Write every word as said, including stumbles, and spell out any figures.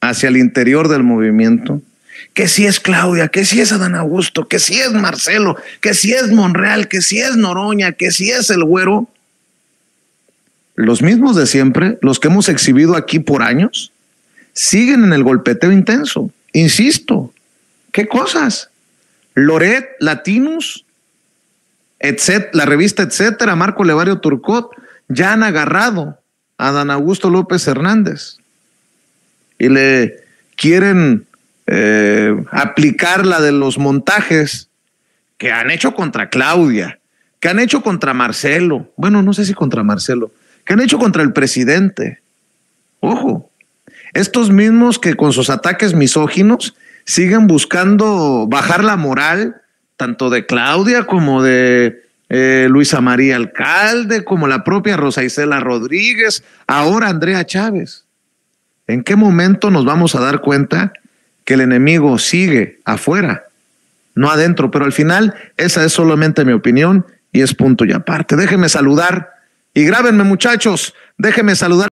hacia el interior del movimiento, que si es Claudia, que si es Adán Augusto, que si es Marcelo, que si es Monreal, que si es Noroña, que si es el Güero, los mismos de siempre, los que hemos exhibido aquí por años, siguen en el golpeteo intenso. Insisto, ¿qué cosas? Loret, Latinus, etcétera, la revista Etcétera, Marco Levario Turcot, ya han agarrado a Adán Augusto López Hernández y le quieren eh, aplicar la de los montajes que han hecho contra Claudia, que han hecho contra Marcelo, bueno, no sé si contra Marcelo, que han hecho contra el presidente. Ojo, estos mismos que con sus ataques misóginos siguen buscando bajar la moral tanto de Claudia como de eh, Luisa María Alcalde, como la propia Rosa Isela Rodríguez, ahora Andrea Chávez. ¿En qué momento nos vamos a dar cuenta que el enemigo sigue afuera, no adentro? Pero al final esa es solamente mi opinión y es punto y aparte. Déjenme saludar y grábenme, muchachos, déjenme saludar.